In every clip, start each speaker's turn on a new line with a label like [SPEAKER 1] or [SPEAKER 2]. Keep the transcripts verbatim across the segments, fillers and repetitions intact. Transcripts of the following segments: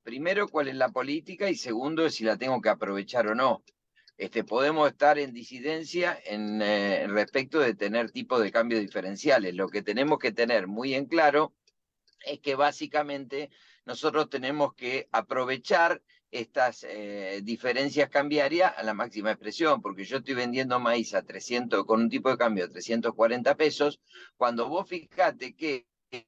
[SPEAKER 1] primero, cuál es la política y segundo, si la tengo que aprovechar o no. Este, podemos estar en disidencia en eh, respecto de tener tipos de cambios diferenciales. Lo que tenemos que tener muy en claro es que básicamente nosotros tenemos que aprovechar estas eh, diferencias cambiarias a la máxima expresión, porque yo estoy vendiendo maíz a trescientos, con un tipo de cambio de trescientos cuarenta pesos, cuando vos fijate que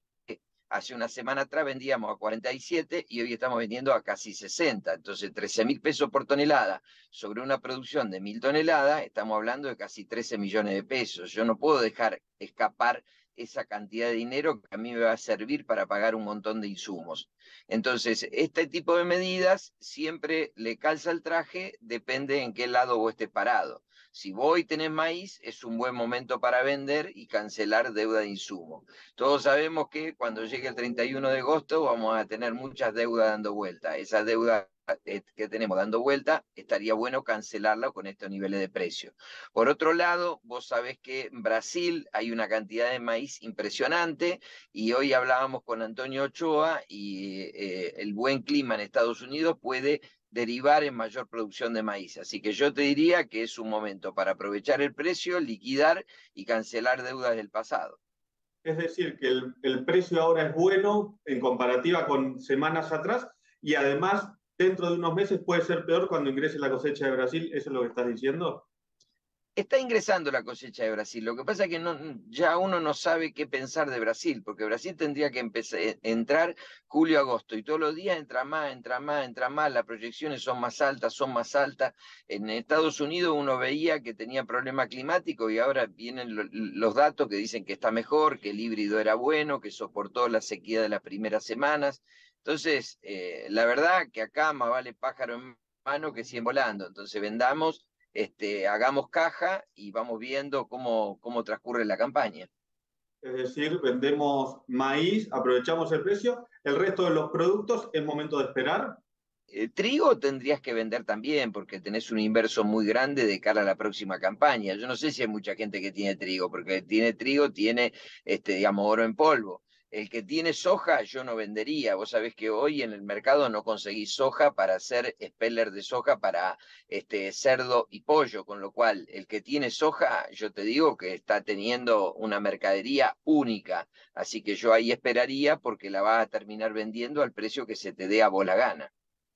[SPEAKER 1] hace una semana atrás vendíamos a cuarenta y siete y hoy estamos vendiendo a casi sesenta. Entonces, trece mil pesos por tonelada sobre una producción de mil toneladas, estamos hablando de casi trece millones de pesos. Yo no puedo dejar escapar esa cantidad de dinero que a mí me va a servir para pagar un montón de insumos. Entonces, este tipo de medidas siempre le calza el traje, depende en qué lado vos estés parado. Si vos hoy tenés maíz, es un buen momento para vender y cancelar deuda de insumo. Todos sabemos que cuando llegue el treinta y uno de agosto vamos a tener muchas deudas dando vuelta. Esa deuda que tenemos dando vuelta, estaría bueno cancelarla con estos niveles de precio. Por otro lado, vos sabés que en Brasil hay una cantidad de maíz impresionante y hoy hablábamos con Antonio Ochoa y eh, el buen clima en Estados Unidos puede derivar en mayor producción de maíz. Así que yo te diría que es un momento para aprovechar el precio, liquidar y cancelar deudas del pasado.
[SPEAKER 2] Es decir, que el, el precio ahora es bueno en comparativa con semanas atrás y además dentro de unos meses puede ser peor cuando ingrese la cosecha de Brasil. ¿Eso es lo que estás diciendo?
[SPEAKER 1] Está ingresando la cosecha de Brasil. Lo que pasa es que no, ya uno no sabe qué pensar de Brasil, porque Brasil tendría que empezar, entrar julio, agosto, y todos los días entra más, entra más, entra más, las proyecciones son más altas, son más altas. En Estados Unidos uno veía que tenía problema climático y ahora vienen lo, los datos que dicen que está mejor, que el híbrido era bueno, que soportó la sequía de las primeras semanas. Entonces, eh, la verdad que acá más vale pájaro en mano que cien volando. Entonces vendamos. Este, hagamos caja y vamos viendo cómo, cómo transcurre la campaña.
[SPEAKER 2] Es decir, vendemos maíz, aprovechamos el precio, el resto de los productos es momento de esperar.
[SPEAKER 1] Eh, trigo tendrías que vender también porque tenés un inverso muy grande de cara a la próxima campaña. Yo no sé si hay mucha gente que tiene trigo, porque tiene trigo, tiene, este, digamos, oro en polvo. El que tiene soja, yo no vendería. Vos sabés que hoy en el mercado no conseguís soja para hacer speller de soja para este, cerdo y pollo, con lo cual el que tiene soja, yo te digo que está teniendo una mercadería única. Así que yo ahí esperaría porque la vas a terminar vendiendo al precio que se te dé a vos la gana.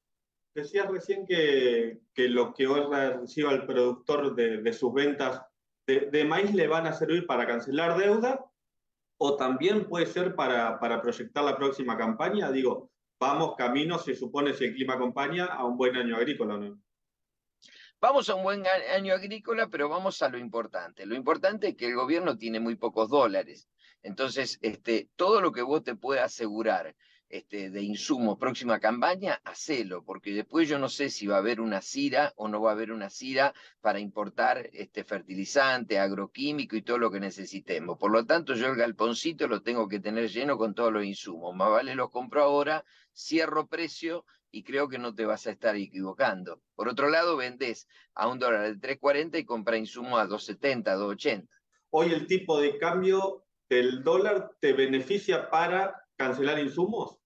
[SPEAKER 2] Decías recién que, que lo que hoy reciba el productor de, de sus ventas de, de, maíz le van a servir para cancelar deuda o también puede ser para, para proyectar la próxima campaña. Digo, vamos camino, se supone, si el clima acompaña, a un buen año agrícola, ¿no?
[SPEAKER 1] Vamos a un buen año agrícola, pero vamos a lo importante. Lo importante es que el gobierno tiene muy pocos dólares. Entonces, este, todo lo que vos te puedas asegurar este, de insumos próxima campaña, hacelo, porque después yo no sé si va a haber una CIRA o no va a haber una CIRA para importar este, fertilizante, agroquímico y todo lo que necesitemos. Por lo tanto, yo el galponcito lo tengo que tener lleno con todos los insumos. Más vale los compro ahora, cierro precio y creo que no te vas a estar equivocando. Por otro lado, vendés a un dólar de tres cuarenta y compra insumos a dos setenta, dos ochenta.
[SPEAKER 2] Hoy el tipo de cambio del dólar te beneficia para cancelar insumos.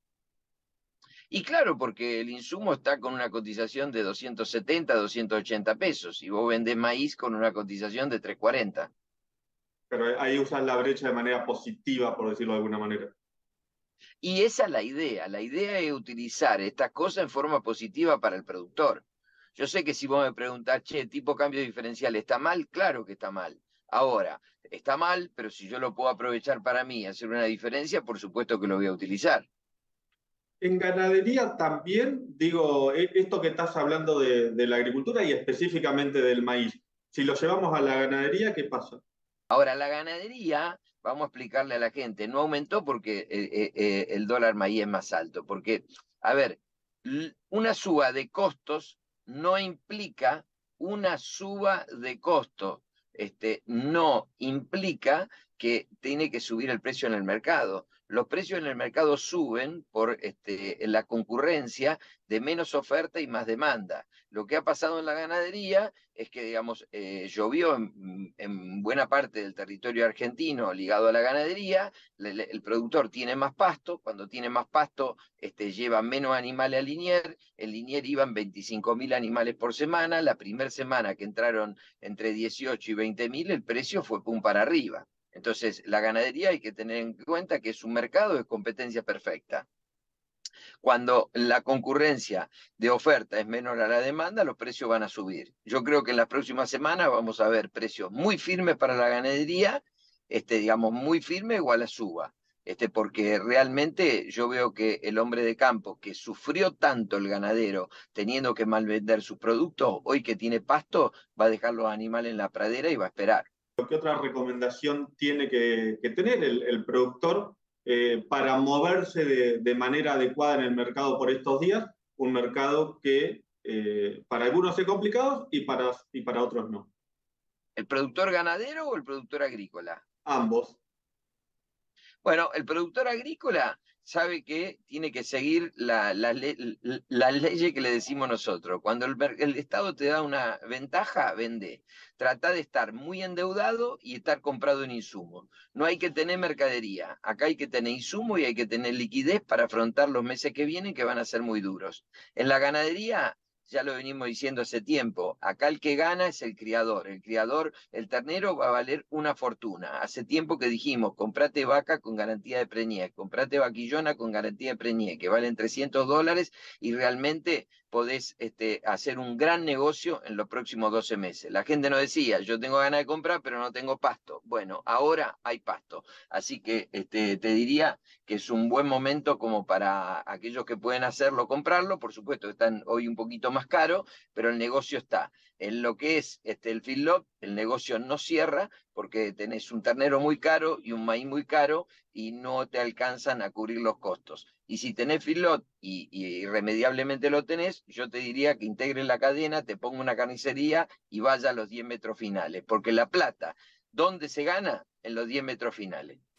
[SPEAKER 1] Y claro, porque el insumo está con una cotización de doscientos setenta, doscientos ochenta pesos y vos vendés maíz con una cotización de tres cuarenta.
[SPEAKER 2] Pero ahí usas la brecha de manera positiva, por decirlo de alguna manera.
[SPEAKER 1] Y esa es la idea. La idea es utilizar estas cosas en forma positiva para el productor. Yo sé que si vos me preguntás, che, tipo cambio diferencial, ¿está mal? Claro que está mal. Ahora, está mal, pero si yo lo puedo aprovechar para mí, hacer una diferencia, por supuesto que lo voy a utilizar.
[SPEAKER 2] En ganadería también, digo, esto que estás hablando de, de la agricultura y específicamente del maíz, si lo llevamos a la ganadería, ¿qué pasa?
[SPEAKER 1] Ahora, la ganadería, vamos a explicarle a la gente, no aumentó porque eh, eh, el dólar maíz es más alto. Porque, a ver, una suba de costos no implica una suba de costos. Este, no implica que tiene que subir el precio en el mercado. los precios en el mercado suben por este, la concurrencia de menos oferta y más demanda. Lo que ha pasado en la ganadería es que, digamos, eh, llovió en, en buena parte del territorio argentino ligado a la ganadería, el, el productor tiene más pasto, cuando tiene más pasto este, lleva menos animales al linier, el linier iban veinticinco mil animales por semana, la primera semana que entraron entre dieciocho y veinte mil, el precio fue pum para arriba. Entonces, la ganadería hay que tener en cuenta que es un mercado de competencia perfecta. Cuando la concurrencia de oferta es menor a la demanda, los precios van a subir. Yo creo que en las próximas semanas vamos a ver precios muy firmes para la ganadería, este, digamos, muy firmes o a la suba. Este, porque realmente yo veo que el hombre de campo que sufrió tanto el ganadero teniendo que malvender sus productos, hoy que tiene pasto, va a dejar los animales en la pradera y va a esperar.
[SPEAKER 2] ¿Qué otra recomendación tiene que, que tener el, el productor eh, para moverse de, de manera adecuada en el mercado por estos días? Un mercado que eh, para algunos es complicado y para, y para otros no.
[SPEAKER 1] ¿El productor ganadero o el productor agrícola?
[SPEAKER 2] Ambos.
[SPEAKER 1] Bueno, el productor agrícola sabe que tiene que seguir la, la, la ley que le decimos nosotros. Cuando el, el Estado te da una ventaja, vende. Trata de estar muy endeudado y estar comprado en insumos. No hay que tener mercadería. Acá hay que tener insumo y hay que tener liquidez para afrontar los meses que vienen, que van a ser muy duros. En la ganadería, ya lo venimos diciendo hace tiempo, acá el que gana es el criador. El criador, el ternero va a valer una fortuna. Hace tiempo que dijimos, comprate vaca con garantía de preñez, comprate vaquillona con garantía de preñez, que valen trescientos dólares y realmente podés este, hacer un gran negocio en los próximos doce meses. La gente no decía, yo tengo ganas de comprar, pero no tengo pasto. Bueno, ahora hay pasto. Así que este, te diría que es un buen momento como para aquellos que pueden hacerlo, comprarlo. Por supuesto, están hoy un poquito más caros, pero el negocio está. En lo que es este, el feedlot, el negocio no cierra porque tenés un ternero muy caro y un maíz muy caro y no te alcanzan a cubrir los costos. Y si tenés feedlot y, y irremediablemente lo tenés, yo te diría que integres la cadena, te ponga una carnicería y vaya a los diez metros finales, porque la plata, ¿dónde se gana? En los diez metros finales.